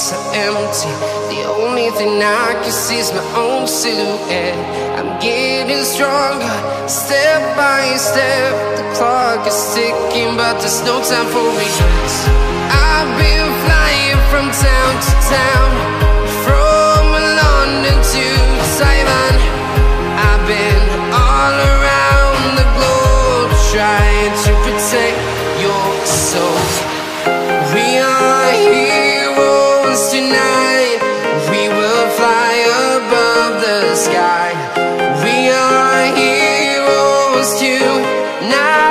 so empty. The only thing I can see is my own silhouette. I'm getting stronger, step by step. The clock is ticking, but there's no time for regrets. I've been flying from town to town, from London to Taiwan. I've been all around the globe, trying to protect your soul. We are heroes tonight. We will fly above the sky. We are heroes tonight.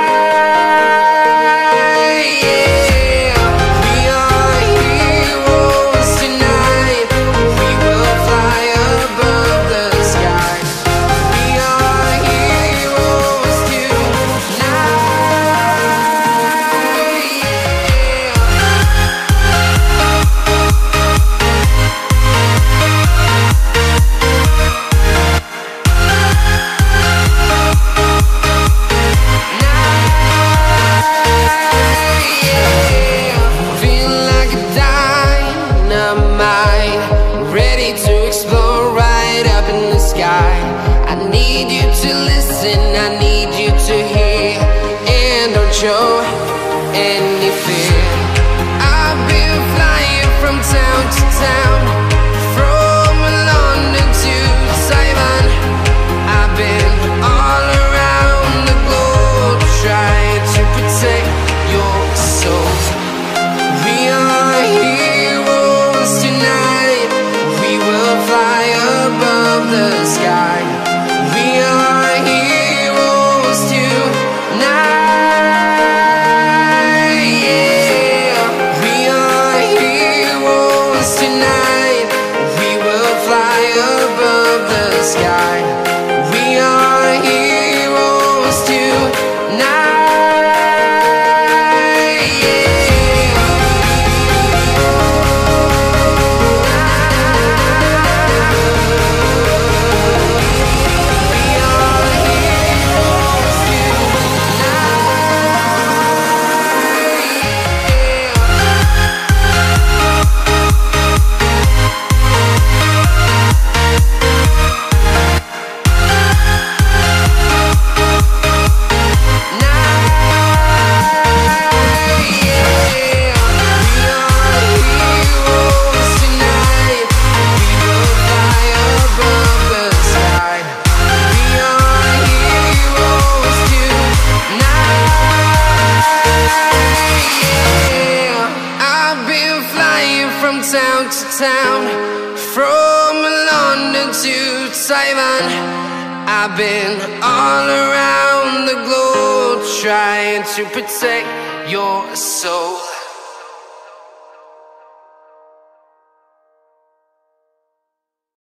I need you to listen, I need you to hear, and don't show any fear. I've been flying from town to town, from London to Taiwan. I've been all around the globe, trying to protect your soul. We are heroes tonight. We will fly above the sky. We are heroes tonight. Yeah. We are heroes tonight. We will fly above the sky. We are heroes tonight. From town to town, from London to Taiwan. I've been all around the globe, trying to protect your soul.